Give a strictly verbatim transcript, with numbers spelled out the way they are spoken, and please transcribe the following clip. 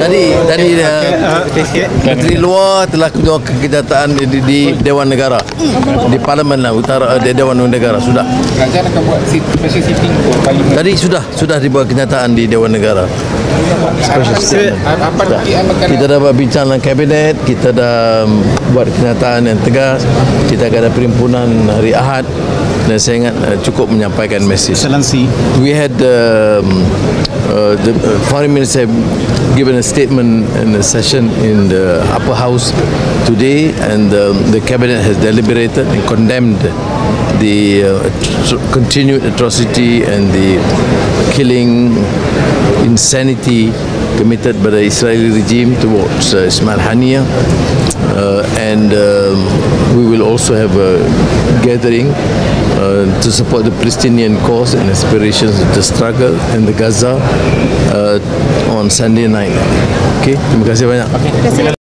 Tadi tadi uh, Menteri Luar telah keluarkan kenyataan di, di Dewan Negara, di Parlimen lah, Utara di Dewan Negara sudah. Kerajaan akan buat special sitting untuk Parlimen. Tadi sudah sudah dibuat kenyataan di Dewan Negara. Special statement. Kita dah berbincang dengan kabinet, kita dah buat kenyataan yang tegas. Kita akan ada perhimpunan hari Ahad dan saya ingat uh, cukup menyampaikan mesej. Excellency, we had um, uh, the uh, foreign minister given a statement in a session in the upper house today, and um, the cabinet has deliberated and condemned the uh, atro- continued atrocity and the killing, insanity committed by the Israeli regime towards uh, Ismail Haniyeh, uh, and um, we will also have a gathering uh, to support the Palestinian cause and aspirations of the struggle in the Gaza uh, on Sunday night. Okay, terima kasih banyak. Terima kasih.